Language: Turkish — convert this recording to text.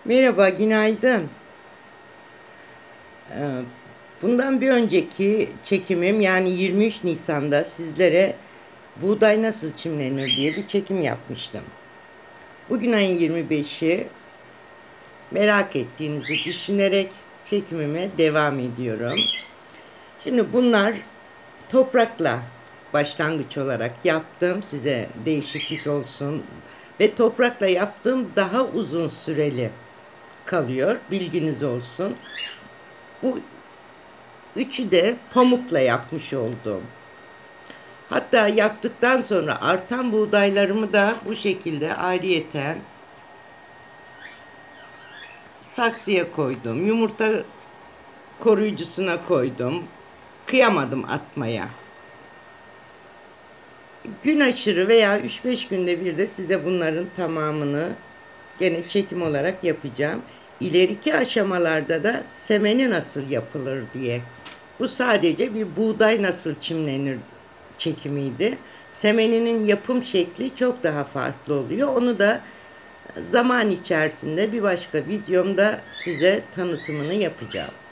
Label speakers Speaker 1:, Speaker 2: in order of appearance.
Speaker 1: Merhaba, günaydın. Ee, Bundan bir önceki çekimim yani 23 Nisan'da sizlere buğday nasıl çimlenir diye bir çekim yapmıştım. Bugün ayın 25'i merak ettiğinizi düşünerek çekimime devam ediyorum. Şimdi bunlar toprakla başlangıç olarak yaptım. Size değişiklik olsun ve toprakla yaptığım daha uzun süreli kalıyor. Bilginiz olsun. Bu üçü de pamukla yapmış oldum. Hatta yaptıktan sonra artan buğdaylarımı da bu şekilde ayrıyeten saksıya koydum. Yumurta koruyucusuna koydum. Kıyamadım atmaya. Gün aşırı veya 3-5 günde bir de size bunların tamamını gene çekim olarak yapacağım. İleriki aşamalarda da semeni nasıl yapılır diye. Bu sadece bir buğday nasıl çimlenir çekimiydi. Semeninin yapım şekli çok daha farklı oluyor. Onu da zaman içerisinde bir başka videomda size tanıtımını yapacağım.